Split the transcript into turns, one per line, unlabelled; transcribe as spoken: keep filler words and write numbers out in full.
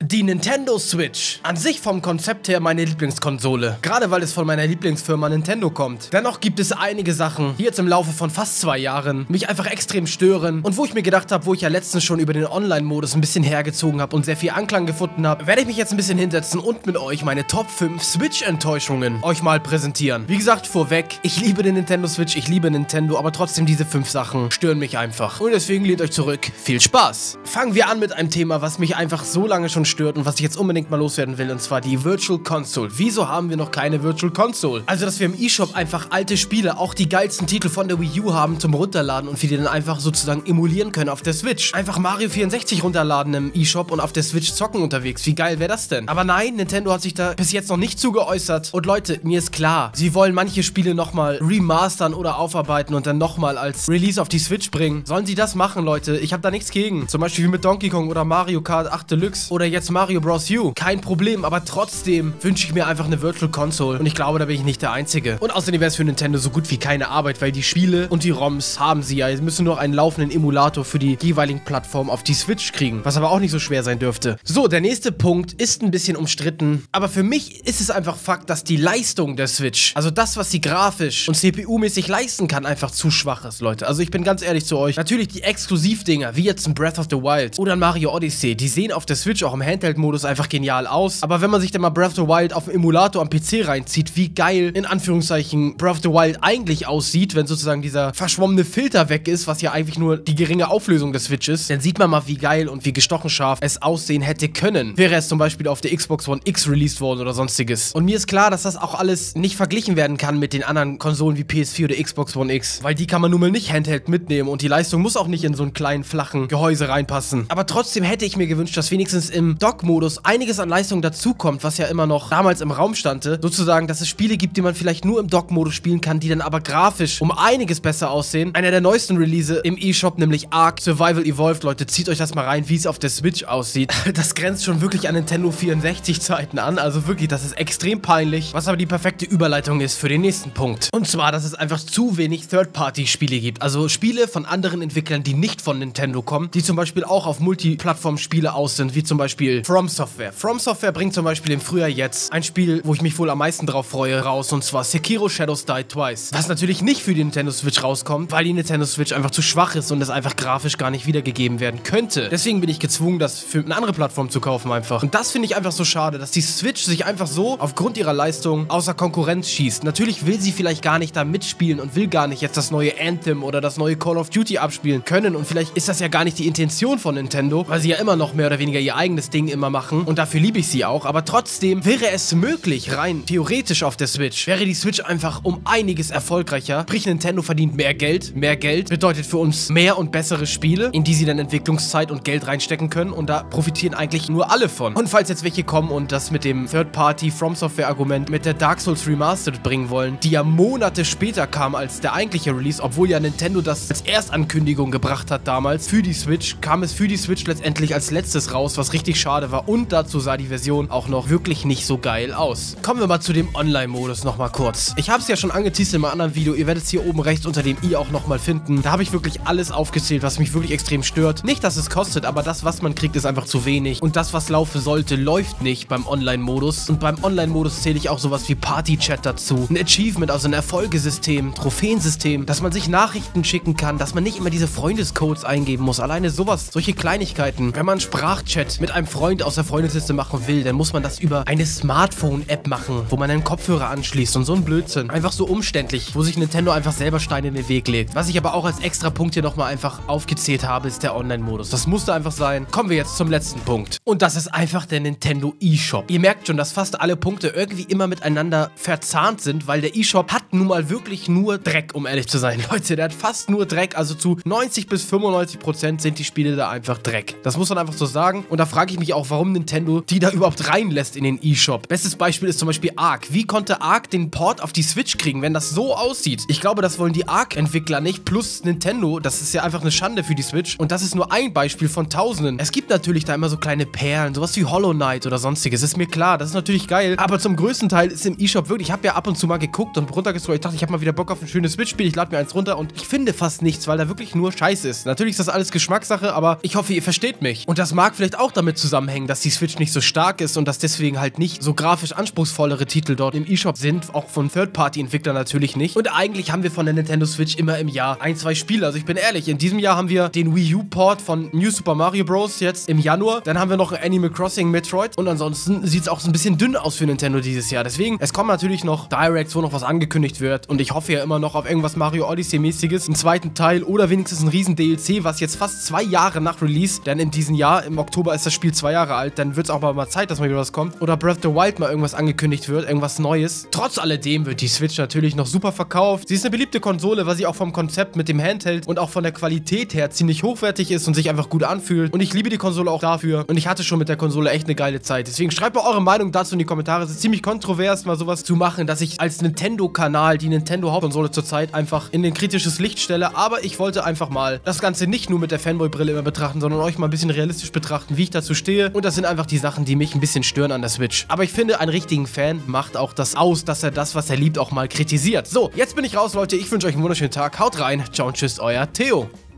Die Nintendo Switch. An sich vom Konzept her meine Lieblingskonsole. Gerade weil es von meiner Lieblingsfirma Nintendo kommt. Dennoch gibt es einige Sachen, die jetzt im Laufe von fast zwei Jahren mich einfach extrem stören. Und wo ich mir gedacht habe, wo ich ja letztens schon über den Online-Modus ein bisschen hergezogen habe und sehr viel Anklang gefunden habe, werde ich mich jetzt ein bisschen hinsetzen und mit euch meine Top fünf Switch-Enttäuschungen euch mal präsentieren. Wie gesagt, vorweg, ich liebe den Nintendo Switch, ich liebe Nintendo, aber trotzdem diese fünf Sachen stören mich einfach. Und deswegen lehnt euch zurück. Viel Spaß! Fangen wir an mit einem Thema, was mich einfach so lange schon stört und was ich jetzt unbedingt mal loswerden will, und zwar die Virtual Console. Wieso haben wir noch keine Virtual Console? Also, dass wir im eShop einfach alte Spiele, auch die geilsten Titel von der Wii U haben zum Runterladen und wir die dann einfach sozusagen emulieren können auf der Switch. Einfach Mario vierundsechzig runterladen im eShop und auf der Switch zocken unterwegs. Wie geil wäre das denn? Aber nein, Nintendo hat sich da bis jetzt noch nicht zu geäußert. Und Leute, mir ist klar, sie wollen manche Spiele nochmal remastern oder aufarbeiten und dann nochmal als Release auf die Switch bringen. Sollen sie das machen, Leute? Ich habe da nichts gegen. Zum Beispiel wie mit Donkey Kong oder Mario Kart acht Deluxe oder jetzt Mario Bros. U. Kein Problem, aber trotzdem wünsche ich mir einfach eine Virtual Console. Und ich glaube, da bin ich nicht der Einzige. Und außerdem wäre es für Nintendo so gut wie keine Arbeit, weil die Spiele und die ROMs haben sie ja. Sie müssen nur einen laufenden Emulator für die jeweiligen Plattformen auf die Switch kriegen. Was aber auch nicht so schwer sein dürfte. So, der nächste Punkt ist ein bisschen umstritten. Aber für mich ist es einfach Fakt, dass die Leistung der Switch, also das, was sie grafisch und C P U-mäßig leisten kann, einfach zu schwach ist, Leute. Also ich bin ganz ehrlich zu euch. Natürlich die Exklusivdinger, wie jetzt ein Breath of the Wild oder ein Mario Odyssey, die sehen auf der Switch auch im Handheld-Modus einfach genial aus. Aber wenn man sich dann mal Breath of the Wild auf dem Emulator am P C reinzieht, wie geil in Anführungszeichen Breath of the Wild eigentlich aussieht, wenn sozusagen dieser verschwommene Filter weg ist, was ja eigentlich nur die geringe Auflösung der Switch ist, dann sieht man mal, wie geil und wie gestochen scharf es aussehen hätte können, wäre es zum Beispiel auf der Xbox One X released worden oder sonstiges. Und mir ist klar, dass das auch alles nicht verglichen werden kann mit den anderen Konsolen wie P S vier oder Xbox One X, weil die kann man nun mal nicht Handheld mitnehmen und die Leistung muss auch nicht in so einen kleinen, flachen Gehäuse reinpassen. Aber trotzdem hätte ich mir gewünscht, dass wenigstens im Dock-Modus einiges an Leistung dazukommt, was ja immer noch damals im Raum stand, sozusagen, dass es Spiele gibt, die man vielleicht nur im Dock-Modus spielen kann, die dann aber grafisch um einiges besser aussehen. Einer der neuesten Release im eShop, nämlich Ark Survival Evolved, Leute, zieht euch das mal rein, wie es auf der Switch aussieht. Das grenzt schon wirklich an Nintendo vierundsechzig Zeiten an, also wirklich, das ist extrem peinlich, was aber die perfekte Überleitung ist für den nächsten Punkt. Und zwar, dass es einfach zu wenig Third-Party-Spiele gibt, also Spiele von anderen Entwicklern, die nicht von Nintendo kommen, die zum Beispiel auch auf Multiplattform-Spiele aus sind, wie zum Beispiel From Software. From Software bringt zum Beispiel im Frühjahr jetzt ein Spiel, wo ich mich wohl am meisten drauf freue, raus, und zwar Sekiro Shadows Die Twice. Was natürlich nicht für die Nintendo Switch rauskommt, weil die Nintendo Switch einfach zu schwach ist und es einfach grafisch gar nicht wiedergegeben werden könnte. Deswegen bin ich gezwungen, das für eine andere Plattform zu kaufen einfach. Und das finde ich einfach so schade, dass die Switch sich einfach so aufgrund ihrer Leistung außer Konkurrenz schießt. Natürlich will sie vielleicht gar nicht da mitspielen und will gar nicht jetzt das neue Anthem oder das neue Call of Duty abspielen können, und vielleicht ist das ja gar nicht die Intention von Nintendo, weil sie ja immer noch mehr oder weniger ihr eigenes Ding immer machen, und dafür liebe ich sie auch, aber trotzdem wäre es möglich, rein theoretisch auf der Switch, wäre die Switch einfach um einiges erfolgreicher. Sprich, Nintendo verdient mehr Geld. Mehr Geld bedeutet für uns mehr und bessere Spiele, in die sie dann Entwicklungszeit und Geld reinstecken können, und da profitieren eigentlich nur alle von. Und falls jetzt welche kommen und das mit dem Third-Party From Software Argument mit der Dark Souls Remastered bringen wollen, die ja Monate später kam als der eigentliche Release, obwohl ja Nintendo das als Erstankündigung gebracht hat damals für die Switch, kam es für die Switch letztendlich als letztes raus, was richtig schade war, und dazu sah die Version auch noch wirklich nicht so geil aus. Kommen wir mal zu dem Online-Modus nochmal kurz. Ich habe es ja schon angeteased in einem anderen Video, ihr werdet es hier oben rechts unter dem i auch nochmal finden. Da habe ich wirklich alles aufgezählt, was mich wirklich extrem stört. Nicht, dass es kostet, aber das, was man kriegt, ist einfach zu wenig. Und das, was laufen sollte, läuft nicht beim Online-Modus. Und beim Online-Modus zähle ich auch sowas wie Party-Chat dazu. Ein Achievement, also ein Erfolgesystem, Trophäensystem, dass man sich Nachrichten schicken kann, dass man nicht immer diese Freundescodes eingeben muss. Alleine sowas, solche Kleinigkeiten. Wenn man Sprachchat mit einem Freund aus der Freundesliste machen will, dann muss man das über eine Smartphone-App machen, wo man einen Kopfhörer anschließt und so ein Blödsinn. Einfach so umständlich, wo sich Nintendo einfach selber Steine in den Weg legt. Was ich aber auch als extra Punkt hier nochmal einfach aufgezählt habe, ist der Online-Modus. Das musste einfach sein. Kommen wir jetzt zum letzten Punkt. Und das ist einfach der Nintendo eShop. Ihr merkt schon, dass fast alle Punkte irgendwie immer miteinander verzahnt sind, weil der eShop hat nun mal wirklich nur Dreck, um ehrlich zu sein. Leute, der hat fast nur Dreck, also zu neunzig bis fünfundneunzig Prozent sind die Spiele da einfach Dreck. Das muss man einfach so sagen. Und da frage ich mich auch, warum Nintendo die da überhaupt reinlässt in den eShop. Bestes Beispiel ist zum Beispiel Ark. Wie konnte Ark den Port auf die Switch kriegen, wenn das so aussieht? Ich glaube, das wollen die Ark-Entwickler nicht, plus Nintendo. Das ist ja einfach eine Schande für die Switch. Und das ist nur ein Beispiel von tausenden. Es gibt natürlich da immer so kleine Perlen, sowas wie Hollow Knight oder sonstiges. Ist mir klar, das ist natürlich geil. Aber zum größten Teil ist im eShop wirklich, ich habe ja ab und zu mal geguckt und runtergescrollt. Ich dachte, ich habe mal wieder Bock auf ein schönes Switch-Spiel. Ich lade mir eins runter und ich finde fast nichts, weil da wirklich nur Scheiß ist. Natürlich ist das alles Geschmackssache, aber ich hoffe, ihr versteht mich. Und das mag vielleicht auch damit zusammen zusammenhängen, dass die Switch nicht so stark ist und dass deswegen halt nicht so grafisch anspruchsvollere Titel dort im eShop sind, auch von Third-Party-Entwicklern natürlich nicht. Und eigentlich haben wir von der Nintendo Switch immer im Jahr ein, zwei Spiele. Also ich bin ehrlich, in diesem Jahr haben wir den Wii U-Port von New Super Mario Bros. Jetzt im Januar. Dann haben wir noch ein Animal Crossing Metroid. Und ansonsten sieht es auch so ein bisschen dünn aus für Nintendo dieses Jahr. Deswegen, es kommen natürlich noch Directs, wo noch was angekündigt wird. Und ich hoffe ja immer noch auf irgendwas Mario Odyssey-mäßiges, einen zweiten Teil oder wenigstens einen riesen D L C, was jetzt fast zwei Jahre nach Release, denn in diesem Jahr, im Oktober ist das Spiel zwei Jahre alt, dann wird es auch mal Zeit, dass mal wieder was kommt. Oder Breath of the Wild mal irgendwas angekündigt wird, irgendwas Neues. Trotz alledem wird die Switch natürlich noch super verkauft. Sie ist eine beliebte Konsole, weil sie auch vom Konzept mit dem Handheld und auch von der Qualität her ziemlich hochwertig ist und sich einfach gut anfühlt. Und ich liebe die Konsole auch dafür. Und ich hatte schon mit der Konsole echt eine geile Zeit. Deswegen schreibt mal eure Meinung dazu in die Kommentare. Es ist ziemlich kontrovers, mal sowas zu machen, dass ich als Nintendo-Kanal die Nintendo-Hauptkonsole zurzeit einfach in ein kritisches Licht stelle. Aber ich wollte einfach mal das Ganze nicht nur mit der Fanboy-Brille immer betrachten, sondern euch mal ein bisschen realistisch betrachten, wie ich dazu stehe. Und das sind einfach die Sachen, die mich ein bisschen stören an der Switch. Aber ich finde, einen richtigen Fan macht auch das aus, dass er das, was er liebt, auch mal kritisiert. So, jetzt bin ich raus, Leute. Ich wünsche euch einen wunderschönen Tag. Haut rein. Ciao und tschüss, euer Theo.